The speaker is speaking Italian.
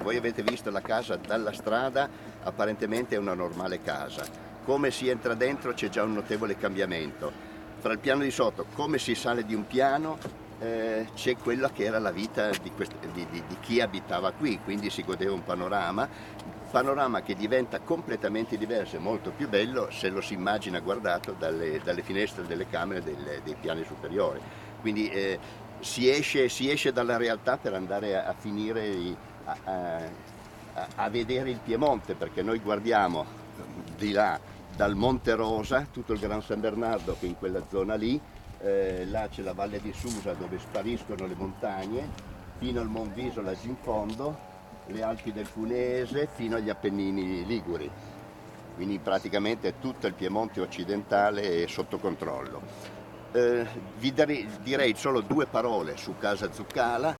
voi avete visto la casa dalla strada, apparentemente è una normale casa. Come si entra dentro c'è già un notevole cambiamento. Fra il piano di sotto, come si sale di un piano, c'è quella che era la vita di chi abitava qui, quindi si godeva un panorama che diventa completamente diverso e molto più bello se lo si immagina guardato dalle finestre delle camere dei piani superiori. Quindi si esce dalla realtà per andare a finire a vedere il Piemonte, perché noi guardiamo di là dal Monte Rosa, tutto il Gran San Bernardo che è in quella zona lì, là c'è la Valle di Susa dove spariscono le montagne, fino al Monviso laggiù in fondo, le Alpi del Cuneese fino agli Appennini Liguri. Quindi praticamente tutto il Piemonte occidentale è sotto controllo. Direi solo due parole su Casa Zuccala.